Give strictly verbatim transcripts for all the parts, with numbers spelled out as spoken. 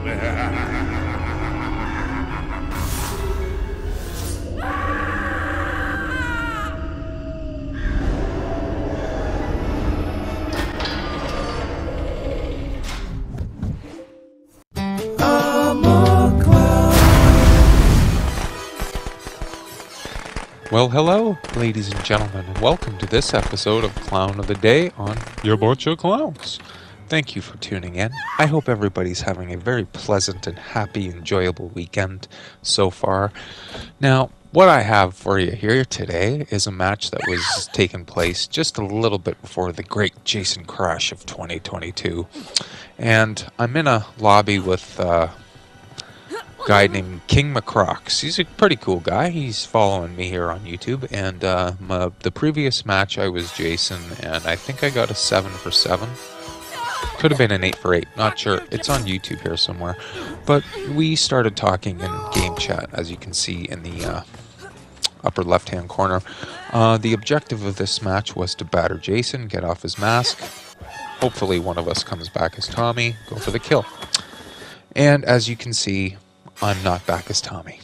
Well, hello, ladies and gentlemen, and welcome to this episode of Clown of the Day on Your Bunch of Clowns. Thank you for tuning in. I hope everybody's having a very pleasant and happy, enjoyable weekend so far. Now, what I have for you here today is a match that was taking place just a little bit before the great Jason crash of twenty twenty-two. And I'm in a lobby with uh, guy named King McCrocs. He's a pretty cool guy. He's following me here on YouTube. And uh, my, the previous match, I was Jason, and I think I got a seven for seven. Could have been an eight for eight. Not sure. It's on YouTube here somewhere. But we started talking in game chat, as you can see in the uh, upper left-hand corner. Uh, the objective of this match was to batter Jason, get off his mask. Hopefully one of us comes back as Tommy, go for the kill. And as you can see, I'm not back as Tommy.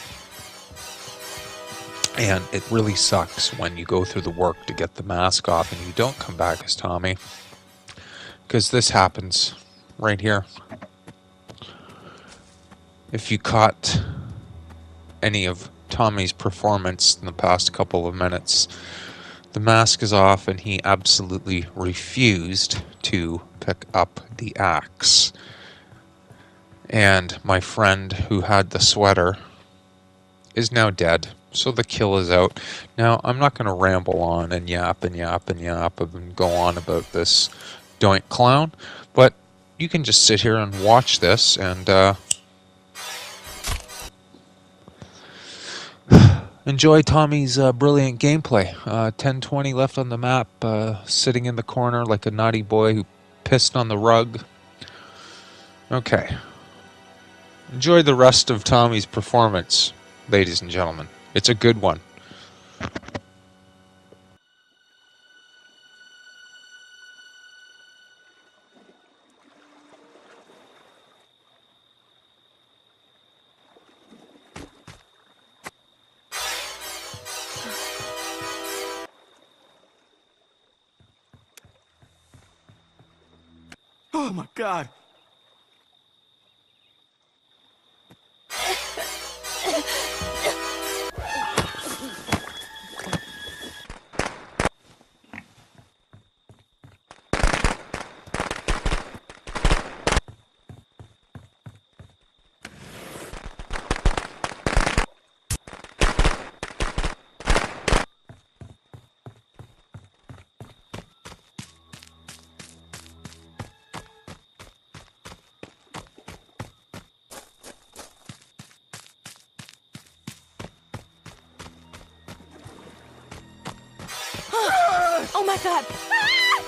And it really sucks when you go through the work to get the mask off and you don't come back as Tommy. Because this happens right here. If you caught any of Tommy's performance in the past couple of minutes, the mask is off and he absolutely refused to pick up the axe. And my friend who had the sweater is now dead, so the kill is out. Now, I'm not going to ramble on and yap and yap and yap and go on about this doink clown, but you can just sit here and watch this and uh, enjoy Tommy's uh, brilliant gameplay. Uh, ten twenty left on the map, uh, sitting in the corner like a naughty boy who pissed on the rug. Okay. Enjoy the rest of Tommy's performance, ladies and gentlemen. It's a good one. Oh my God. Oh my God! Ah!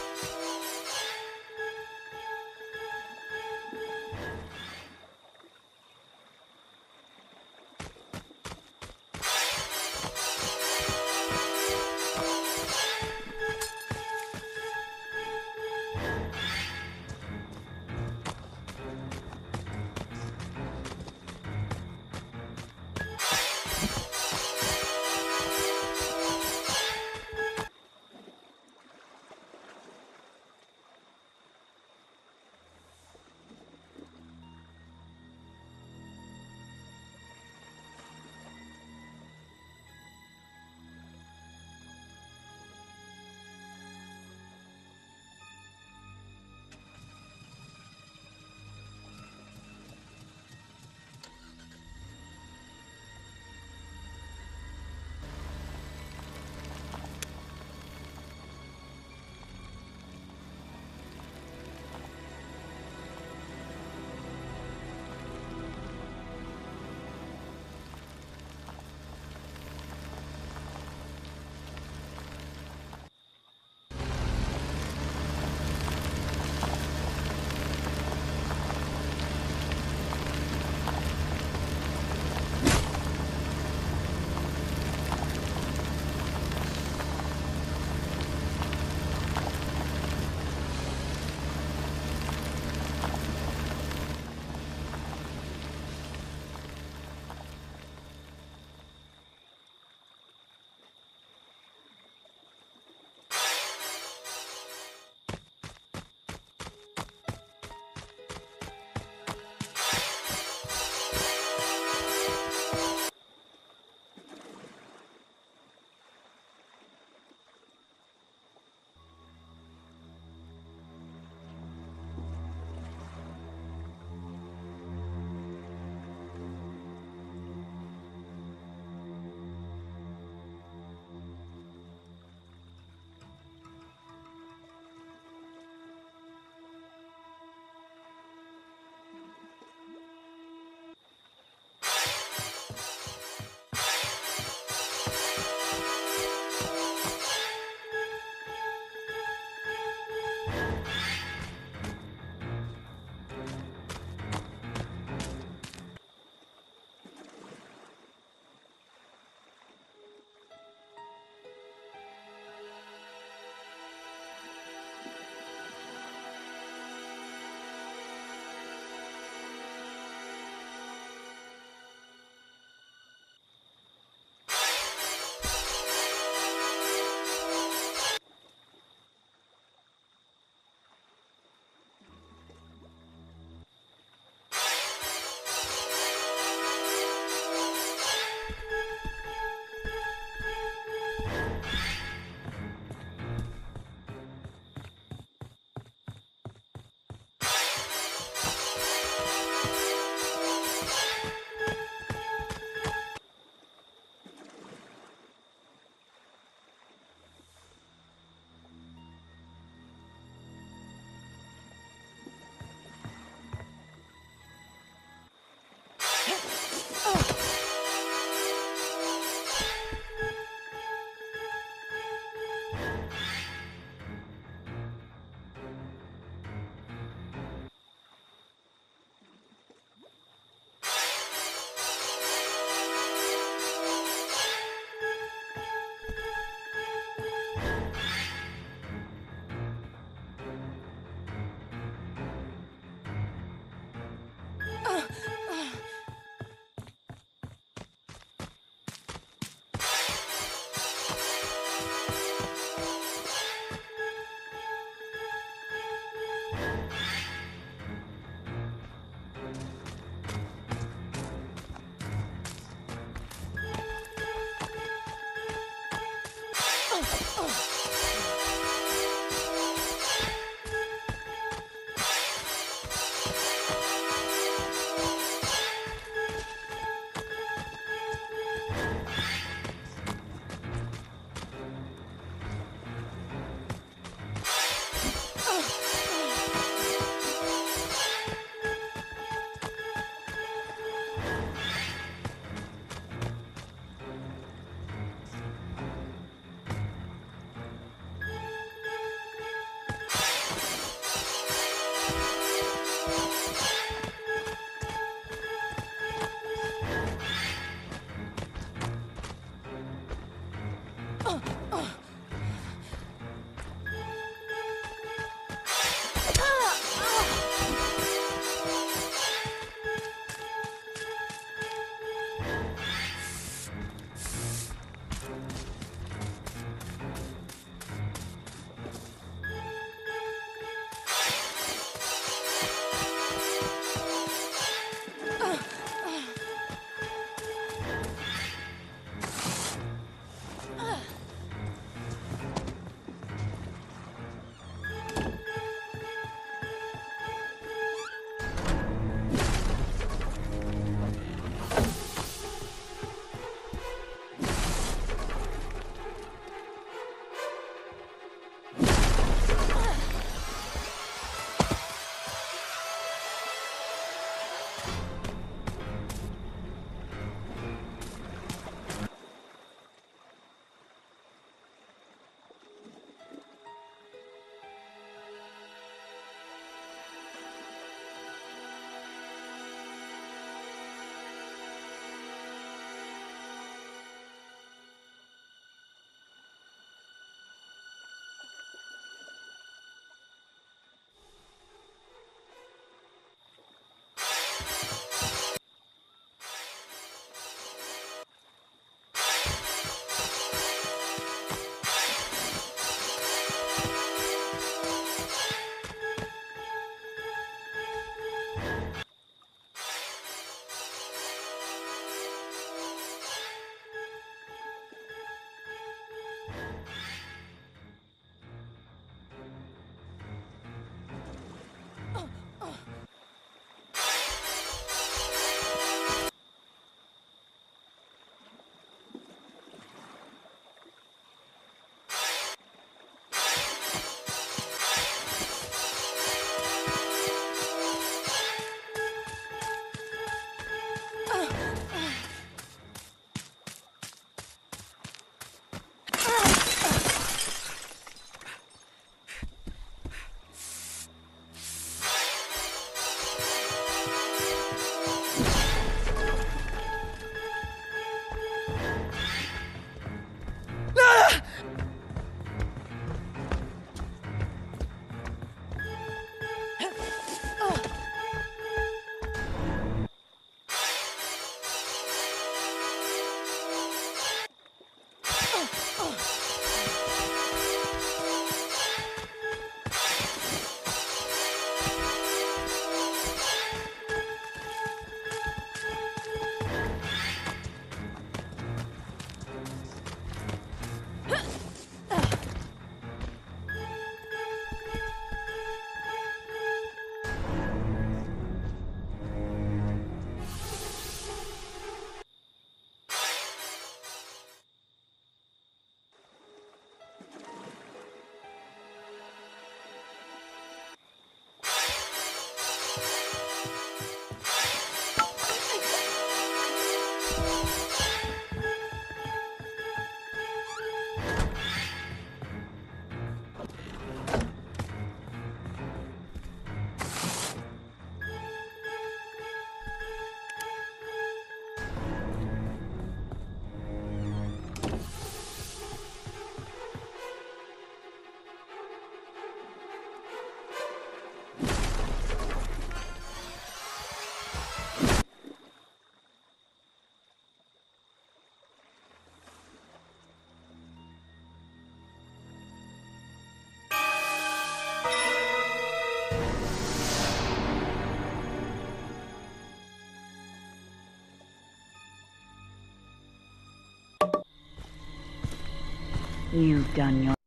You've done your